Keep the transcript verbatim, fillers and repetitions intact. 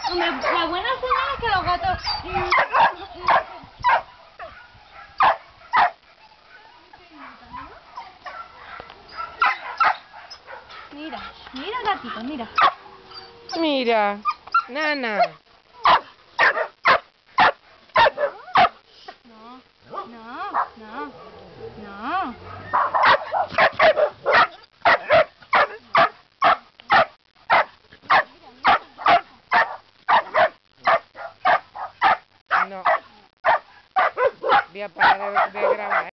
Hombre, la buena señal es que los gatos... Mira, mira gatito, mira. Mira, Nana. No, no, no, no. No. Voy a parar de, de grabar.